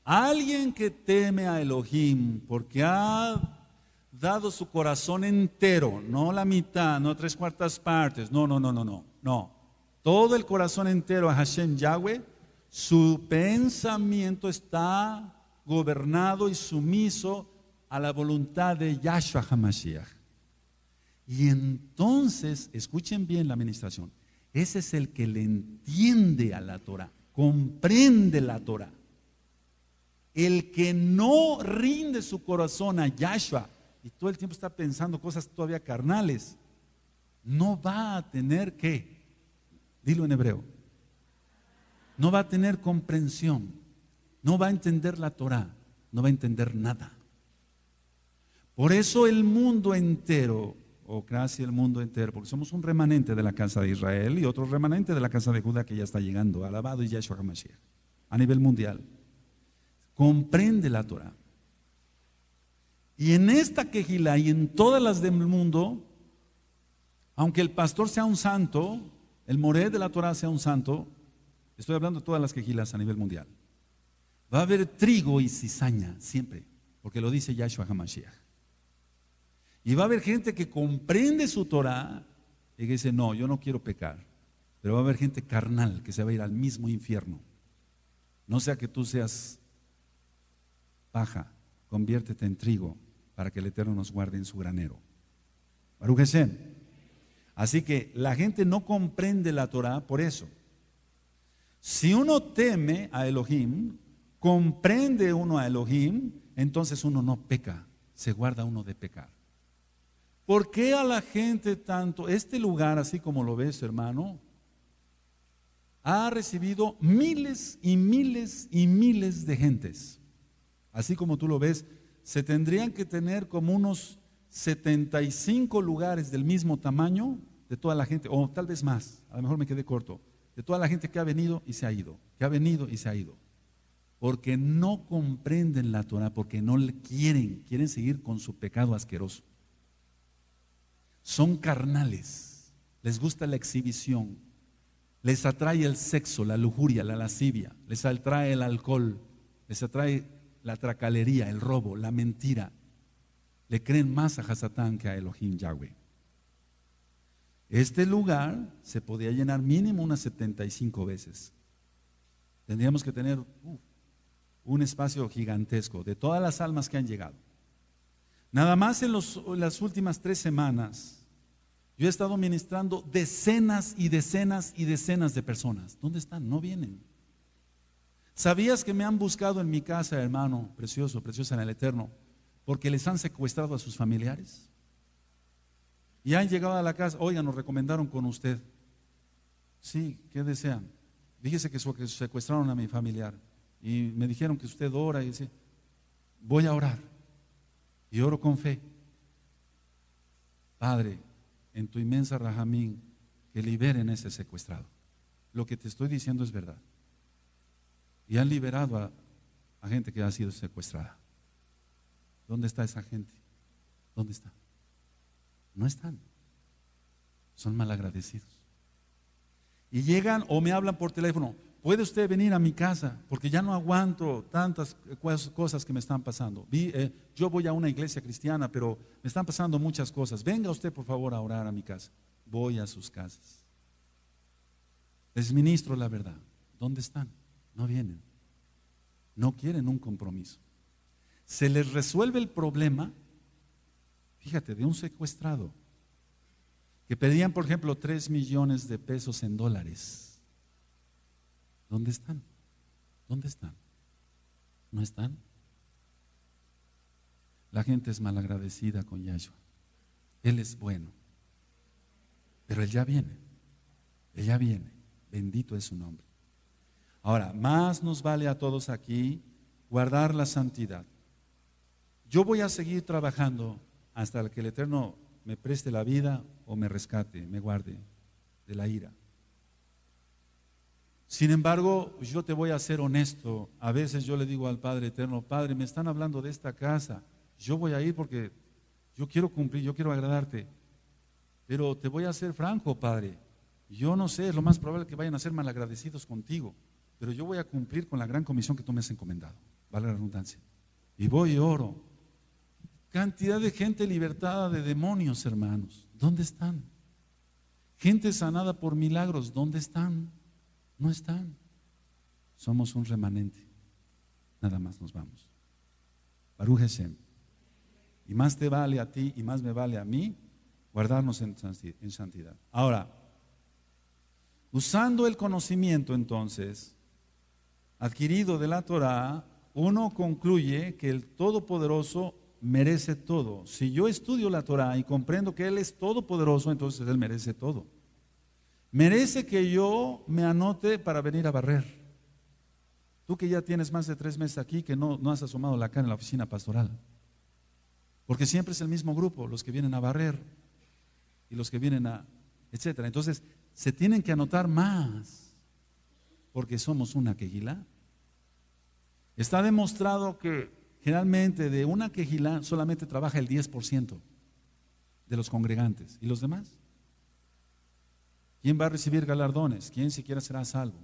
Alguien que teme a Elohim porque ha dado su corazón entero, no la mitad, no 3/4 partes, no. Todo el corazón entero a Hashem Yahweh, su pensamiento está gobernado y sumiso a la voluntad de Yahshua HaMashiach. Y entonces, escuchen bien la administración, ese es el que le entiende a la Torah, comprende la Torah. El que no rinde su corazón a Yahshua y todo el tiempo está pensando cosas todavía carnales, no va a tener ¿qué? Dilo en hebreo. No va a tener comprensión, no va a entender la Torah, no va a entender nada. Por eso el mundo entero, o casi el mundo entero, porque somos un remanente de la casa de Israel y otro remanente de la casa de Judá que ya está llegando, alabado y Yahshua HaMashiach, a nivel mundial, comprende la Torah. Y en esta Kehilá y en todas las del mundo, aunque el pastor sea un santo, el moré de la Torah sea un santo, estoy hablando de todas las Kehilás a nivel mundial, va a haber trigo y cizaña siempre, porque lo dice Yahshua HaMashiach. Y va a haber gente que comprende su Torah y que dice, no, yo no quiero pecar. Pero va a haber gente carnal que se va a ir al mismo infierno. No sea que tú seas paja, conviértete en trigo para que el Eterno nos guarde en su granero. Baruch Hashem. Así que la gente no comprende la Torah por eso. Si uno teme a Elohim, comprende uno a Elohim, entonces uno no peca, se guarda uno de pecar. ¿Por qué a la gente tanto? Este lugar, así como lo ves, hermano, ha recibido miles y miles y miles de gentes. Así como tú lo ves, se tendrían que tener como unos 75 lugares del mismo tamaño de toda la gente, o tal vez más, a lo mejor me quedé corto, de toda la gente que ha venido y se ha ido, que ha venido y se ha ido. Porque no comprenden la Torah, porque no le quieren seguir con su pecado asqueroso. Son carnales, les gusta la exhibición, les atrae el sexo, la lujuria, la lascivia, les atrae el alcohol, les atrae la tracalería, el robo, la mentira. Le creen más a Hasatán que a Elohim Yahweh. Este lugar se podía llenar mínimo unas 75 veces. Tendríamos que tener un espacio gigantesco de todas las almas que han llegado. Nada más en las últimas 3 semanas, yo he estado ministrando decenas y decenas y decenas de personas. ¿Dónde están? No vienen. ¿Sabías que me han buscado en mi casa, hermano precioso, preciosa en el Eterno, porque les han secuestrado a sus familiares? Y han llegado a la casa, oigan, nos recomendaron con usted. Sí, ¿qué desean? Fíjese que secuestraron a mi familiar y me dijeron que usted ora y dice, voy a orar. Y oro con fe. Padre, en tu inmensa Rahamín, que liberen a ese secuestrado. Lo que te estoy diciendo es verdad. Y han liberado a gente que ha sido secuestrada. ¿Dónde está esa gente? ¿Dónde está? No están. Son malagradecidos. Y llegan o me hablan por teléfono, ¿puede usted venir a mi casa? Porque ya no aguanto tantas cosas que me están pasando. Yo voy a una iglesia cristiana, pero me están pasando muchas cosas. Venga usted por favor a orar a mi casa. Voy a sus casas. Les ministro la verdad. ¿Dónde están? No vienen. No quieren un compromiso. Se les resuelve el problema, fíjate, de un secuestrado que pedían, por ejemplo, 3 millones de pesos en dólares. ¿Dónde están? ¿Dónde están? ¿No están? La gente es malagradecida con Yahshua. Él es bueno. Pero Él ya viene. Él ya viene. Bendito es su nombre. Ahora, más nos vale a todos aquí guardar la santidad. Yo voy a seguir trabajando hasta que el Eterno me preste la vida o me rescate, me guarde de la ira. Sin embargo, yo te voy a ser honesto. A veces yo le digo al Padre Eterno, Padre, me están hablando de esta casa. Yo voy a ir porque yo quiero cumplir, yo quiero agradarte. Pero te voy a ser franco, Padre. Yo no sé, es lo más probable que vayan a ser malagradecidos contigo. Pero yo voy a cumplir con la gran comisión que tú me has encomendado. vale la redundancia. Y voy y oro. Cantidad de gente libertada de demonios, hermanos. ¿Dónde están? Gente sanada por milagros. ¿Dónde están? No están. Somos un remanente. Nada más nos vamos. Baruch Hashem. Y más te vale a ti y más me vale a mí guardarnos en santidad. Ahora, usando el conocimiento entonces adquirido de la Torah, uno concluye que el Todopoderoso merece todo. Si yo estudio la Torah y comprendo que Él es todopoderoso, entonces Él merece todo. Merece que yo me anote para venir a barrer. Tú que ya tienes más de 3 meses aquí, que no has asomado la cara en la oficina pastoral. Porque siempre es el mismo grupo, los que vienen a barrer y los que vienen a, etcétera. Entonces, se tienen que anotar más, porque somos una quejilá. Está demostrado que generalmente de una quejilá solamente trabaja el 10% de los congregantes. ¿Y los demás? ¿Quién va a recibir galardones? ¿Quién siquiera será salvo?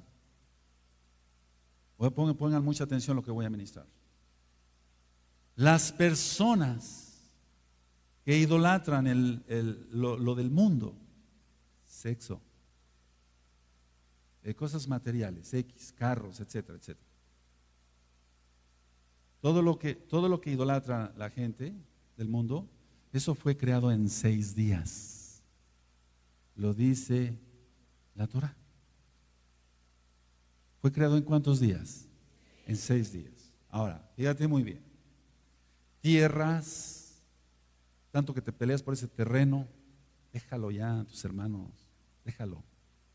Pongan mucha atención a lo que voy a ministrar. Las personas que idolatran lo del mundo, sexo, cosas materiales, X, carros, etcétera, etcétera. Todo lo que idolatra la gente del mundo, eso fue creado en 6 días. Lo dice la Torah. ¿Fue creado en cuántos días? En 6 días. Ahora, fíjate muy bien. Tierras, tanto que te peleas por ese terreno, déjalo ya, tus hermanos, déjalo.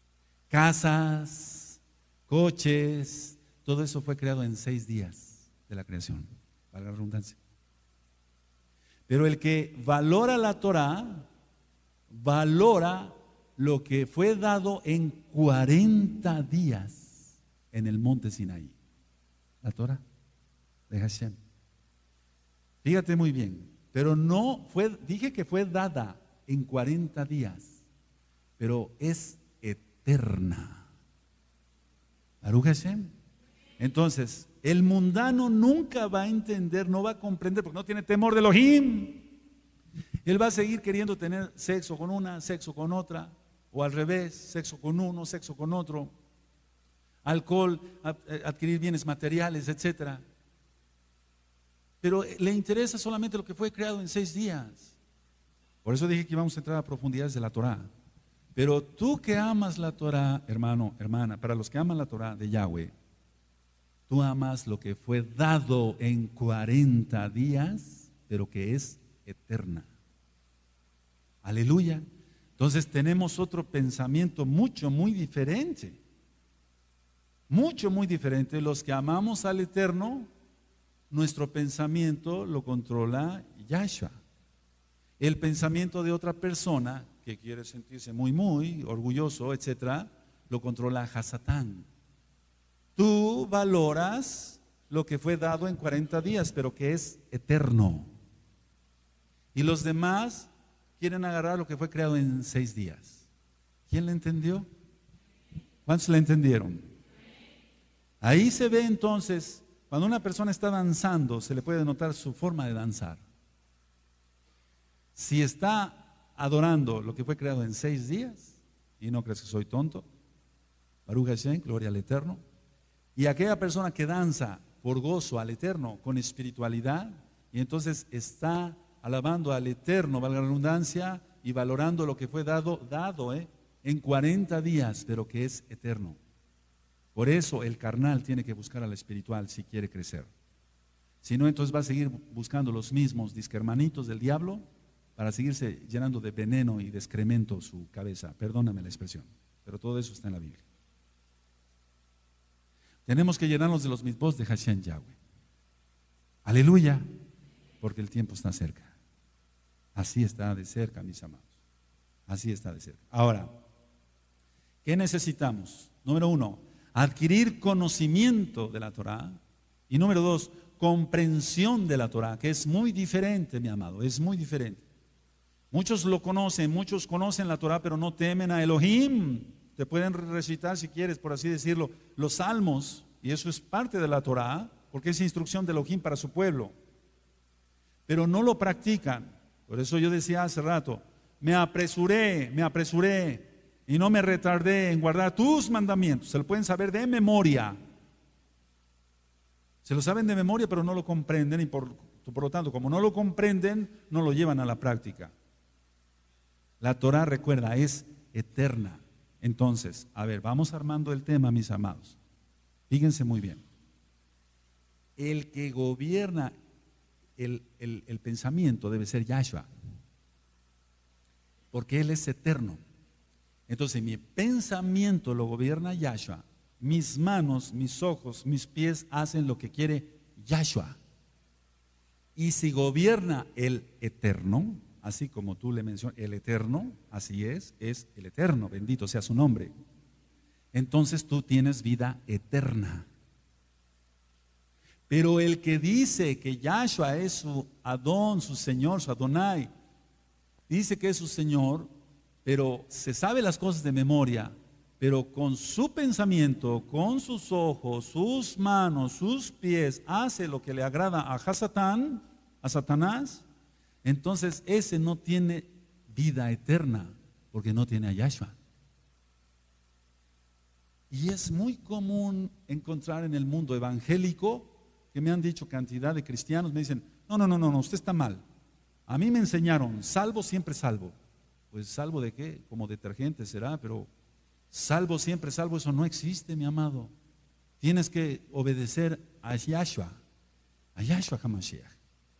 Casas, coches, todo eso fue creado en 6 días de la creación, para la redundancia. Pero el que valora la Torah, valora lo que fue dado en 40 días en el monte Sinaí. La Torah de Hashem. Fíjate muy bien, pero no fue, dije que fue dada en 40 días, pero es eterna. Baruch Hashem. Entonces, el mundano nunca va a entender, no va a comprender, porque no tiene temor de Elohim. Él va a seguir queriendo tener sexo con una, sexo con otra, o al revés, sexo con uno, sexo con otro, alcohol, adquirir bienes materiales, etcétera. Pero le interesa solamente lo que fue creado en 6 días. Por eso dije que íbamos a entrar a profundidades de la Torah. Pero tú que amas la Torah, hermano, hermana, para los que aman la Torah de Yahweh, tú amas lo que fue dado en 40 días, pero que es eterna. Aleluya. Entonces tenemos otro pensamiento muy diferente. Muy diferente. Los que amamos al Eterno, nuestro pensamiento lo controla Yahshua. El pensamiento de otra persona que quiere sentirse muy orgulloso, etcétera, lo controla Hasatán. Tú valoras lo que fue dado en 40 días, pero que es eterno. Y los demás quieren agarrar lo que fue creado en 6 días. ¿Quién le entendió? ¿Cuántos le entendieron? Ahí se ve entonces, cuando una persona está danzando, se le puede notar su forma de danzar. Si está adorando lo que fue creado en 6 días, y no crees que soy tonto, Baruch Hashem, gloria al Eterno, y aquella persona que danza por gozo al Eterno, con espiritualidad, y entonces está alabando al Eterno, valga la redundancia, y valorando lo que fue dado en 40 días, pero que es eterno. Por eso el carnal tiene que buscar al espiritual si quiere crecer. Si no, entonces va a seguir buscando los mismos disquermanitos del diablo para seguirse llenando de veneno y de excremento su cabeza. Perdóname la expresión, pero todo eso está en la Biblia. Tenemos que llenarnos de los mitzvot de Hashem Yahweh. Aleluya, porque el tiempo está cerca. Así está de cerca, mis amados. Así está de cerca. Ahora, ¿qué necesitamos? Número 1, adquirir conocimiento de la Torah. Y número 2, comprensión de la Torah, que es muy diferente, mi amado, es muy diferente. Muchos lo conocen, muchos conocen la Torah, pero no temen a Elohim. Te pueden recitar, si quieres, por así decirlo, los salmos, y eso es parte de la Torah, porque es instrucción de Elohim para su pueblo, pero no lo practican. Por eso yo decía hace rato, me apresuré y no me retardé en guardar tus mandamientos. Se lo pueden saber de memoria. Se lo saben de memoria, pero no lo comprenden y por lo tanto, como no lo comprenden, no lo llevan a la práctica. La Torah, recuerda, es eterna. Entonces, a ver, vamos armando el tema, mis amados. Fíjense muy bien. El que gobierna el pensamiento debe ser Yahshua, porque Él es eterno. Entonces, mi pensamiento lo gobierna Yahshua. Mis manos, mis ojos, mis pies hacen lo que quiere Yahshua. Y si gobierna el eterno, así como tú le mencionas, el eterno, así es el eterno, bendito sea su nombre. Entonces tú tienes vida eterna. Pero el que dice que Yahshua es su Adón, su Señor, su Adonai, dice que es su Señor, pero se sabe las cosas de memoria, pero con su pensamiento, con sus ojos, sus manos, sus pies, hace lo que le agrada a Hasatán, a Satanás, entonces ese no tiene vida eterna, porque no tiene a Yahshua. Y es muy común encontrar en el mundo evangélico, que me han dicho cantidad de cristianos, me dicen, no, usted está mal. A mí me enseñaron, salvo siempre salvo. Pues salvo de qué, como detergente será, pero salvo siempre salvo, eso no existe, mi amado. Tienes que obedecer a Yahshua HaMashiach.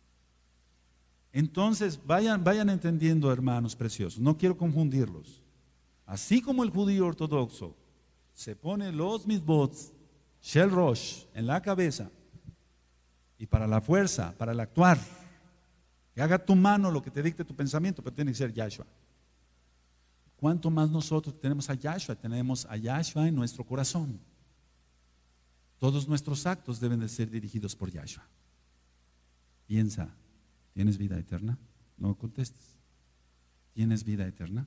Entonces vayan entendiendo, hermanos preciosos, no quiero confundirlos. Así como el judío ortodoxo se pone los mitzvot Shel Rosh en la cabeza, y para la fuerza, para el actuar, que haga tu mano lo que te dicte tu pensamiento, pero tiene que ser Yahshua. ¿Cuánto más nosotros tenemos a Yahshua? Tenemos a Yahshua en nuestro corazón. Todos nuestros actos deben de ser dirigidos por Yahshua. Piensa, ¿tienes vida eterna? No contestes. ¿Tienes vida eterna?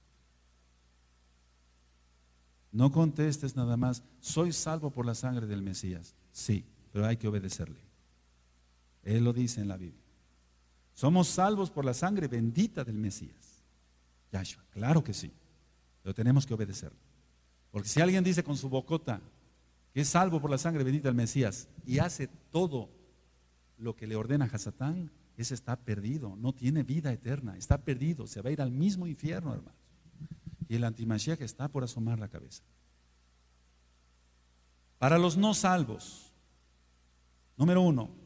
No contestes nada más, soy salvo por la sangre del Mesías. Sí, pero hay que obedecerle. Él lo dice en la Biblia. Somos salvos por la sangre bendita del Mesías, Yahshua. Claro que sí, pero tenemos que obedecerle. Porque si alguien dice con su bocota que es salvo por la sangre bendita del Mesías y hace todo lo que le ordena Hasatán, ese está perdido, no tiene vida eterna, está perdido, se va a ir al mismo infierno, hermanos. Y el antimashiach está por asomar la cabeza. Para los no salvos, número 1,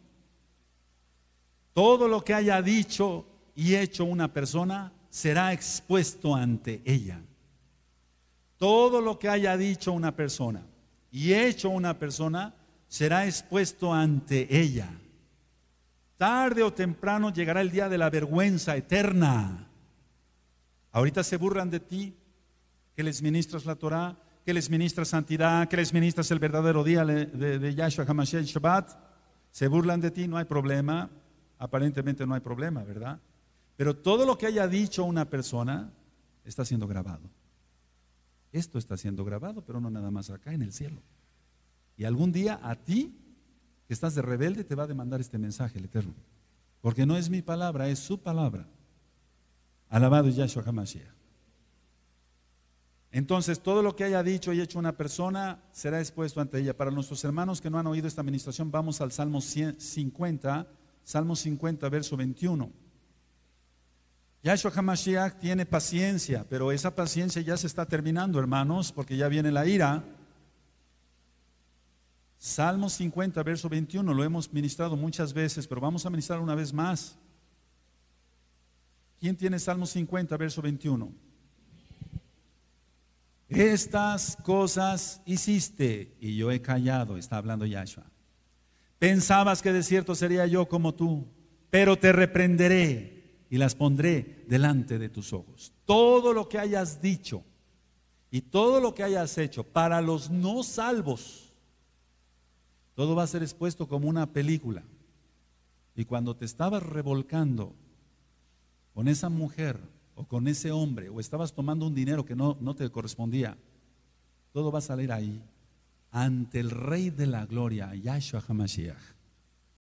todo lo que haya dicho y hecho una persona será expuesto ante ella. Todo lo que haya dicho una persona y hecho una persona será expuesto ante ella. Tarde o temprano llegará el día de la vergüenza eterna. Ahorita se burlan de ti, que les ministras la Torah, que les ministras santidad, que les ministras el verdadero día de Yahshua HaMashiach Shabbat. Se burlan de ti, no hay problema. Aparentemente no hay problema, ¿verdad? Pero todo lo que haya dicho una persona está siendo grabado. Esto está siendo grabado, pero no nada más acá en el cielo. Y algún día a ti, que estás de rebelde, te va a demandar este mensaje, el Eterno. Porque no es mi palabra, es su palabra. Alabado Yahshua HaMashiach. Entonces, todo lo que haya dicho y hecho una persona será expuesto ante ella. Para nuestros hermanos que no han oído esta administración, vamos al Salmo 50, Salmo 50, verso 21. Yahshua HaMashiach tiene paciencia, pero esa paciencia ya se está terminando, hermanos, porque ya viene la ira. Salmo 50, verso 21, lo hemos ministrado muchas veces, pero vamos a ministrar una vez más. ¿Quién tiene Salmo 50, verso 21? Estas cosas hiciste y yo he callado, está hablando Yahshua. Pensabas que de cierto sería yo como tú, pero te reprenderé y las pondré delante de tus ojos. Todo lo que hayas dicho y todo lo que hayas hecho para los no salvos, todo va a ser expuesto como una película. Y cuando te estabas revolcando con esa mujer o con ese hombre, o estabas tomando un dinero que no te correspondía, todo va a salir ahí. ante el Rey de la Gloria, Yahshua HaMashiach.